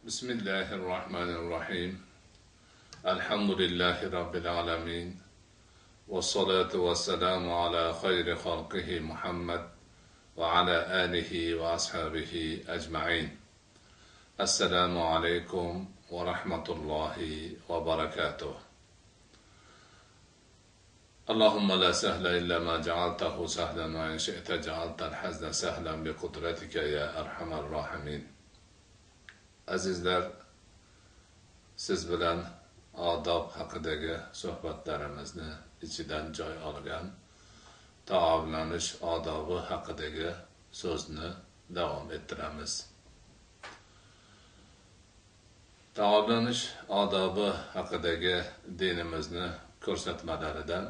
Bismillahirrahmanirrahim. Elhamdülillahi Rabbil alemin. Ve salatu ve selamu ala hayri halkihi Muhammed ve ala alihi ve ashabihi ecma'in. Esselamu aleyküm ve rahmetullahi ve berekatuh. Allahümme la sehle illa ma cealtahu sehlen ve in şi'te cealtel hazne sehlen bi kudretike ya erhamer rahimin. Azizlar, siz bilan odob haqidagi suhbatlarimizni ichidan joy olgan taomlanish odobi haqidagi so'zni davom ettiramiz. Taomlanish odobi haqidagi dinimizni ko'rsatmalaridan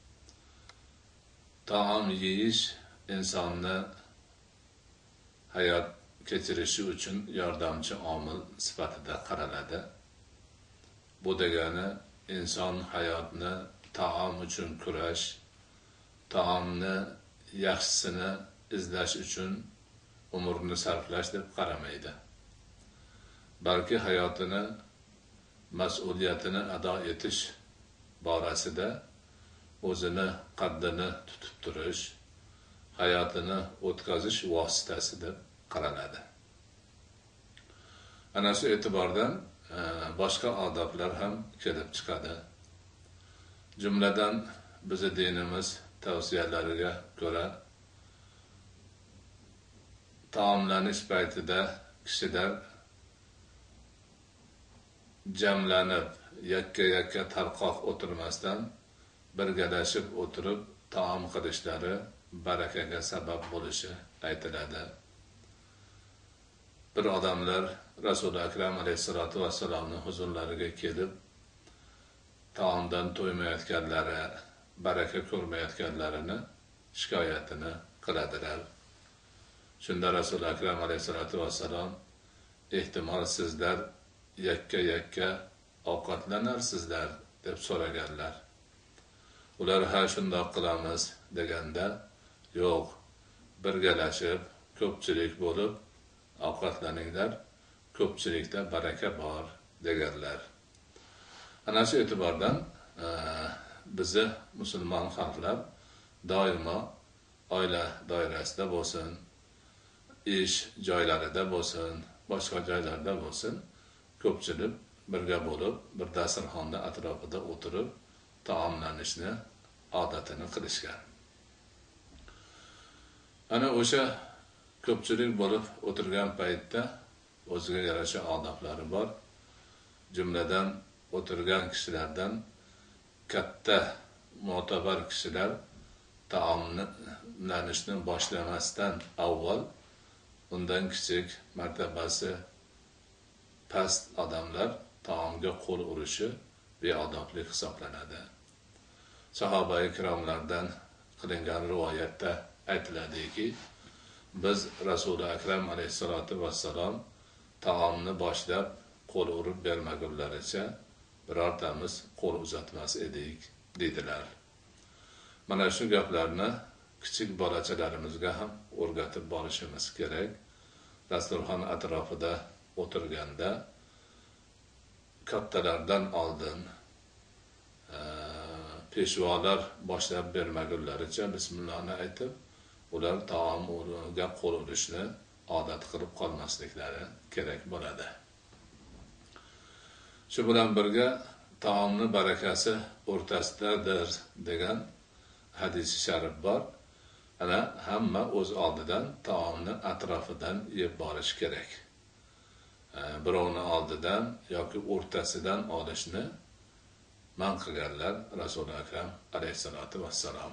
taom yeyish insonni hayot kechirishi uchun yordamchi omil sifatida qaraladi. Bu degani inson hayotni taom uchun kurash, taomni yaxshisini izlash uchun umrini sarflash deb qaramaydi. Balki hayotini, mas'uliyatini ado etish borasida o'zini qaddini tutib turish, hayotini o'tkazish vositasi deb qaraladi. Ana shu e'tibordan boshqa odoblar ham kelib chiqadi. Jumladan bizi dinimiz tavsiyalariga ko'ra taomlanish paytida kishilar jamlanib, yakka tarqoq o'tirmasdan birgalashib o'tirib taom qilishlari barakaga sabab bo'lishi aytiladi. Bir odamlar Rasul Akram alayhissalatu vassalamning huzurlariga kelib taomdan to'ymayotganlari, baraka ko'rmayotganlarini shikoyatini qiladilar. Shunda Rasul Akram alayhissalatu vassalam ehtimol sizlar yakka ovqatlanarsizlar deb so'raganlar. Ular ha shundoq qilamiz deganda, yo'q, birgalashib ko'pchilik bo'lib ovqatlaninglar, ko'pchilikda baraka bor deganlar. Ana shu e'tibordan bizni musulmon xalqlar doimo oila doirasida bo'lsin, ish joylarida bo'lsin, boshqa joylarda bo'lsin, ko'pchilik birga bo'lib bir dasturxonda atrofida o'tirib taomlanishni odatini qilishgan. Ana o'sha ko'pchilik bo'lib o'tirgan paytda o'ziga yarasha odoblari bor. Jumladan o'tirgan kishilardan katta mo'tabar kishilar taomlanishni boshlamasdan avval undan kichik martabasi past odamlar taomga qo'l urishi beodoblik hisoblanadi. Sahoba-i kiromlardan qilingan rivoyatda aytiladiki, biz Rasuli Akram alayhissalatu vassalam taomni boshlab qo'l urib bermagunlaricha birortamiz qo'l uzatmas edik dedilar. Mana shu gaplarni kichik bolachalarimizga ham o'rgatib borishimiz kerak. Dasturxon atrofida o'tirganda kattalardan oldin peshvolar boshlab bermagunlaricha bismillahni aytib, ular taomga qo'l urishni odat qilib qolmasliklari kerak bo'ladi. Shu bilan birga taomni barakasi o'rtasidadir degan hadisi sharif bor. Ana hamma o'z oldidan taomni atrofidan yeb borish kerak. Birovni oldidan yoki o'rtasidan olishni man qilganlar Rasul Akram alayhissalatu vassalam.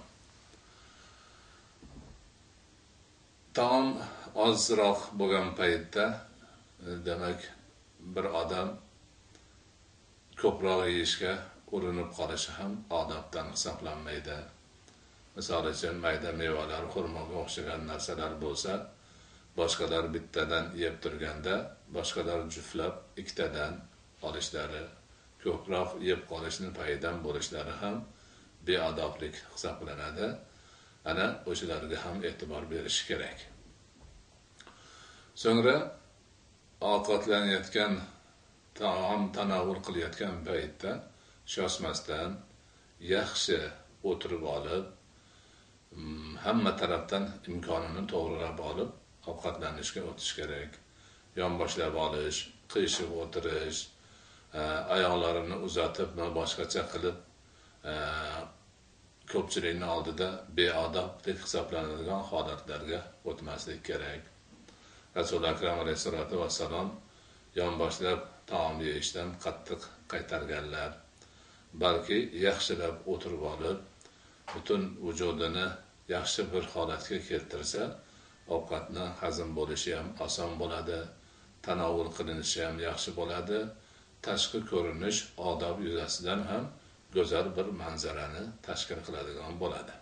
Taom ozroq bo'lgan paytda, demak, bir odam ko'proq yeyishga urinib qolishi ham odobdan hisoblanmaydi. Misol uchun mayda mevalar, xurmoga o'xshagan narsalar bo'lsa, boshqalar bittadan yeb turganda, boshqalar juftlab ikkitadan olishlari, ko'proq yeb qolishni paydan bo'lishlari ham beodoblik hisoblanadi. Ana o'shalarga ham e'tibor berish kerak. So'ngra ovqatlanayotgan, taom tanovul qilayotgan paytda shoshmasdan yaxshi o'tirib olib, hamma tarafdan imkonini to'g'rilab olib ovqatlanishga o'tish kerak. Yonboshlab olish, qiyshiq o'tirish, oyoqlarini uzatib boshqacha qilib ko'pchilikning oldida beodoblik hisoblanadigan holatlarga o'tmaslik kerak. Rasul akram alayhisolatu vassalom yonboshlab taom yeyishdan qattiq qaytarganlar. Balki yaxshilab o'tirib olib, butun vujudini yaxshi bir holatga keltirsa, ovqatni hazm bo'lishi ham oson bo'ladi, tanovul qilinishi ham yaxshi bo'ladi, tashqi ko'rinish odob yuzasidan ham go'zal bir manzarani tashkil qiladigan bo'ladi.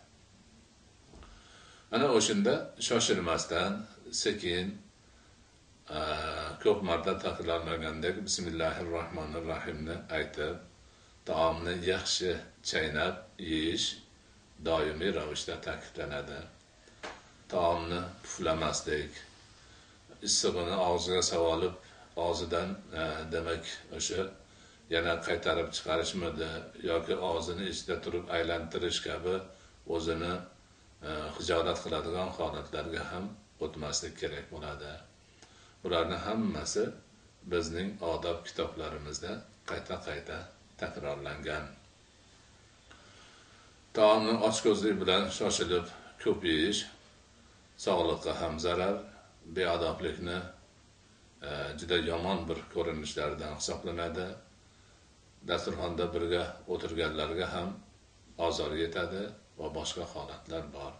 Ana o'shanda shoshilmasdan, sekin, ko'p marta takrorlangandek Bismillahirrohmanirrohimni aytib, taomni yaxshi chaynab yeyish doimiy ravishda ta'kidlanadi. Taomni puflamaslik, issig'ini og'ziga savolib, og'zidan demak o'sha yana qaytarib chiqarishmidi yoki og'zini ichida turib aylantirish kabi o'zini hijolat qiladigan holatlarga ham o'tmaslik kerak bo'ladi. Bularni hammasi bizning odob kitoblarimizda qayta-qayta takrorlangan. Taomni ochko'zlik bilan shoshilib ko'p yeyish sog'liqqa ham zarar, beodoblikni juda yomon bir ko'rinishlardan hisoblanadi. Dasturxonda birga o'tirganlarga ham ozor yetadi va boshqa holatlar bor.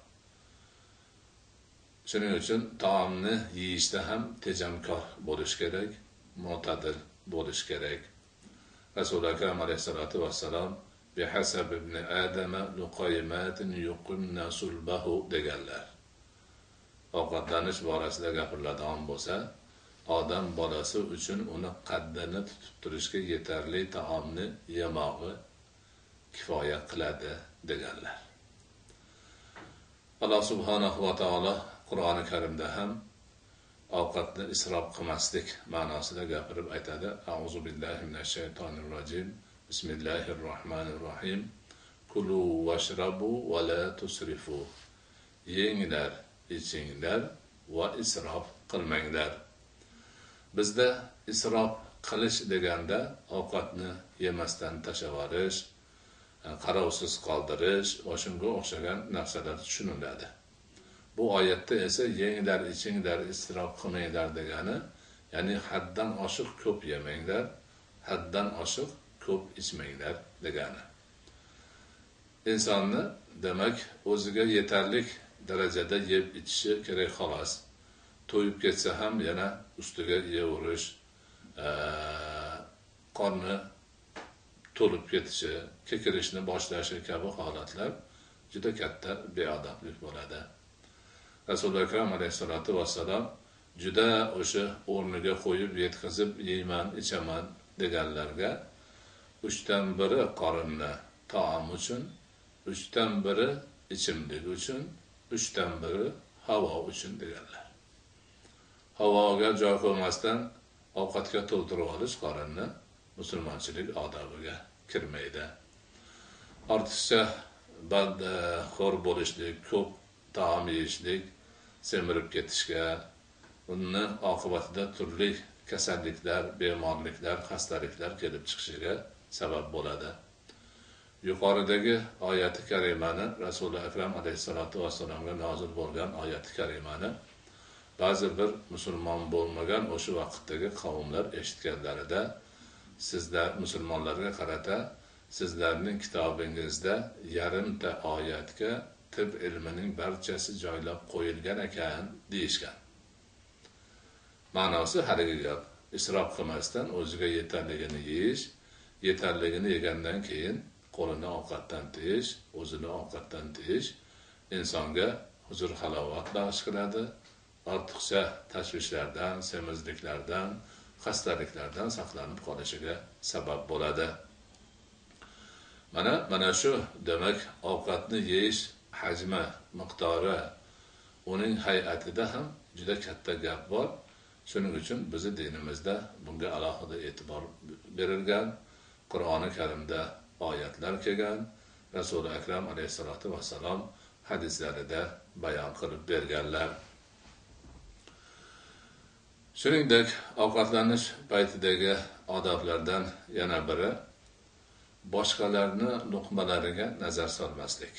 Shuning uchun taomni yeyishda ham tejamkor bo'lish kerak, mo'tadil bo'lish kerak. Rasul akram alayhisolatu vassalom bihasab ibn adama luqaymatin yuqimna sulbahu deganlar. Ovqatlanish borasida gapiriladigan bo'lsa, odam bolasi uchun uni qaddini tutib turishga yetarli taomni yemog'i kifoya qiladi deganlar. Alloh subhanahu va taolo Qur'oni Karimda ham ovqatni isrof qilmaslik ma'nosida gapirib aytadi. A'uzu billahi minash shaytonir rojim. Bismillahirrohmanirrohim. Kulu washrabu va la tusrifu. Yenglar, ichinglar va isrof qilmanglar. Bizda isrof qilish deganda ovqatni yemasdan tashavarish, qarovsiz qoldirish va shunga o'xshagan narsalar tushuniladi. Bu oyatda esa yenglar, ichinglar, isrof qilmanglar degani, ya'ni haddan oshiq ko'p yemanglar, haddan oshiq ko'p ichmanglar degani. Insonni demak o'ziga yetarli darajada yeb ichishi kerak xolos. To'yib ketsa ham yana ustiga yeyverish, qorni to'lib ketishi, kekirishni boshlashi kabi holatlar juda katta beodoblik bo'ladi. Rasul akram alayhisolatu vassalom juda o'sha o'rniga qo'yib yetkazib yeyman, ichaman deganlarga 3dan biri qorinni taom uchun, 3dan biri ichimlik uchun, 3dan biri havo uchun deganlar. Havoga joy qo'ymasdan ovqatga to'ldirib olish qorinni musulmonchilik odobiga kirmaydi. Ortiqcha badxo'r bo'lishlik, ko'p taom yeyishlik semirib ketishga, uni oqibatida turli kasalliklar, bemorliklar, xastaliklar kelib chiqishiga sabab bo'ladi. Yuqoridagi oyati karimani Rasululloh akram alayhisolatu vassalomga nozil bo'lgan oyati karimani ba'zi bir musulmon bo'lmagan o'sha vaqtdagi qavmlar eshitganlarida sizlar musulmonlarga qarata sizlarning kitobingizda yarimta oyatga tib ilmining barchasi joylab qo'yilgan ekan deyishgan. Ma'nosi haligi gap. Isrof qilmasdan o'ziga yetarligini yeyish, yetarligini yegandan keyin qo'lini ovqatdan tiyish, o'zini ovqatdan tiyish insonga huzur halovat bag'sh qiladi. Ortiqcha tashvishlardan, semizliklardan, xastaliklardan saqlanib qolishiga sabab bo'ladi. Mana shu demak ovqatni yeyish hajmi, miqdori, uning hay'atida ham juda katta gap bor. Shuning uchun bizi dinimizda bunga alohida e'tibor berilgan. Qur'oni Karimda oyatlar kelgan, Rasuli akram alayhisolatu vassalom hadislarida bayon qilib berganlar. Shuningdek, ovqatlanish paytidagi odoblardan yana biri boshqalarni luqmalariga nazar solmaslik.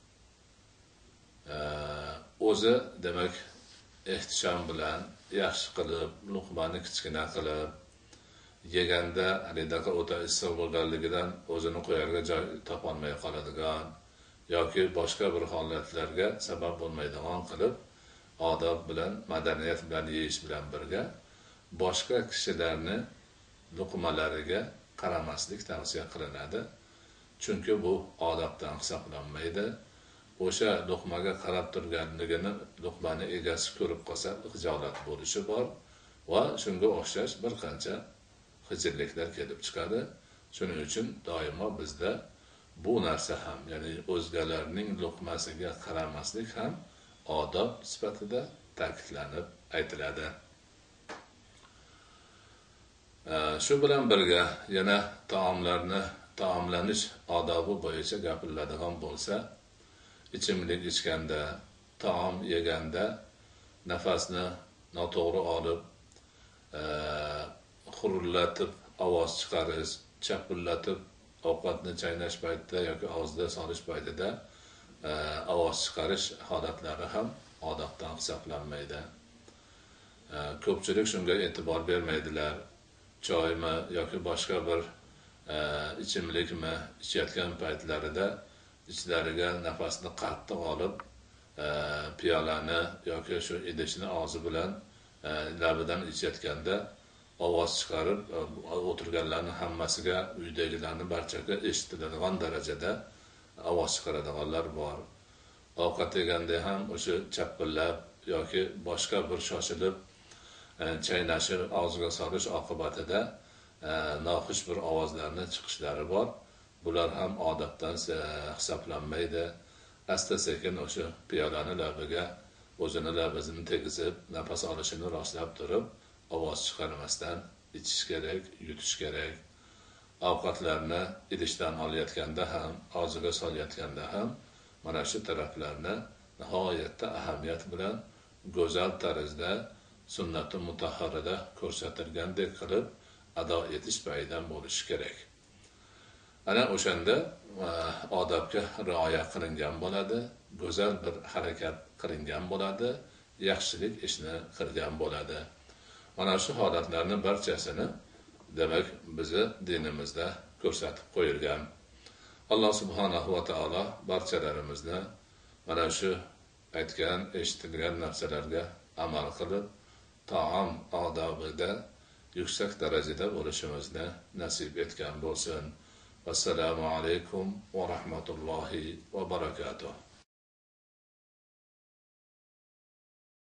O'zi demak ehtishom bilan yaxshi qilib, luqmani kichkina qilib yeganda halidaqa o'ta issiq bo'lganligidan o'zini qo'yarga joy topolmay qoladigan yoki boshqa bir holatlarga sabab bo'lmaydigan qilib odob bilan, madaniyat bilan yeyish bilan birga boshqa kishilarni luqmalariga qaramaslik tavsiya qilinadi. Chunki bu odobdan hisoblanmaydi. O'sha luqmaga qarab turganligini luqmani egasi ko'rib qolsa xijolat bo'lishi bor va shunga o'xshash bir qancha xijilliklar kelib chiqadi. Shuning uchun doimo bizda bu narsa ham, ya'ni o'zgalarning luqmasiga qaramaslik ham odob sifatida ta'kidlanib aytiladi. Shu bilan birga yana taomlanish odobi bo'yicha gapiriladigan bo'lsa, ichimlik ichganda, taom yeganda nafasni noto'g'ri olib, xurullatib ovoz chiqarish, chapillatib ovqatni chaynash paytida yoki og'izda solish paytida ovoz chiqarish holatlari ham odobdan hisoblanmaydi. Ko'pchilik shunga e'tibor bermaydilar. Choymi yoki boshqa bir ichimlikmi ichayotgan paytlarida ichlariga nafasni qattiq olib, piyolani yoki shu idishni og'zi bilan labidan ichayotganda ovoz chiqarib, o'tirganlarning hammasiga, uydagilarning barchaga eshitiladigan darajada ovoz chiqaradiganlar bor. Ovqat yeganda ham o'sha chapillab yoki boshqa bir shoshilib chaynashib og'ziga solish oqibatida noxush bir ovozlarni chiqishlari bor. Bular ham odobdan hisoblanmaydi. Asta-sekin o'sha piyolani labiga o'zini labini tegizib, nafas olishini rostlab turib, ovoz chiqarmasdan ichish kerak, yutish kerak. Ovqatlarni idishdan olayotganda ham, og'ziga solayotganda ham mana shu taraflarni nihoyatda ahamiyat bilan go'zal tarzda sunnat-u mutahharada ko'rsatilgandek qilib ado etish paydan bo'lishi kerak. Ana o'shanda odobga rioya qilingan bo'ladi, go'zal bir harakat qilingan bo'ladi, yaxshilik ishni qilgan bo'ladi. Mana shu holatlarni barchasini demak bizi dinimizda ko'rsatib qo'yilgan. Alloh subhanahu va taolo barchalarimizni mana shu aytgan, eshitilgan narsalarga amal qilib, taom odobida yuksak darajada bo'lishimizni nasib etgan bo'lsin. Assalomu alaykum va rahmatullohi va barakatuh.